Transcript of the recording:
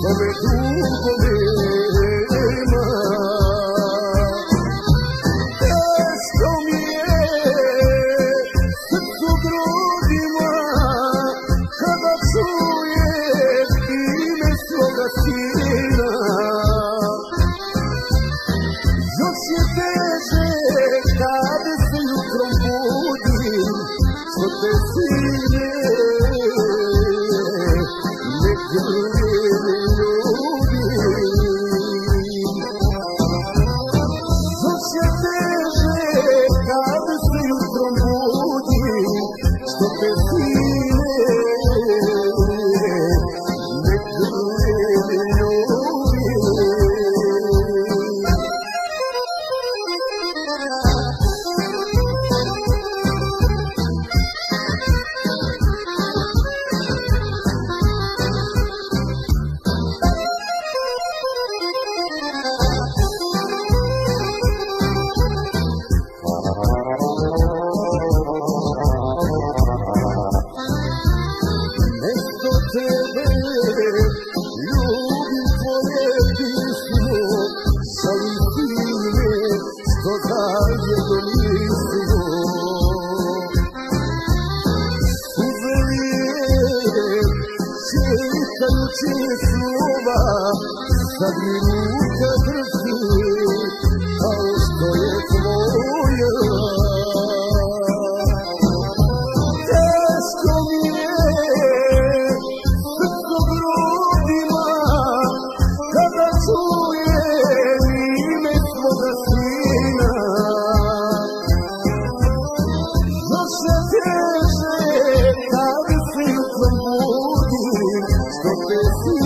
me dugo nema. Teško mi je srcu grudima kada čujem ime svoga sina. Još je teže kada se jutrom budim što te sine ne grudime ljubim. Još je teže kada se jutrom budim što te sine ne grudime ljubim. Mesto tebe ljubim tvoje pismo, šalim time što dalje domislimo. Suze lijeve čekajući slova, sad mi ruka drži kao što je tvoja. Teško mi je srcu grudima kada čujem ime svoga sina. Još je teže kada se jutrom budim što te sine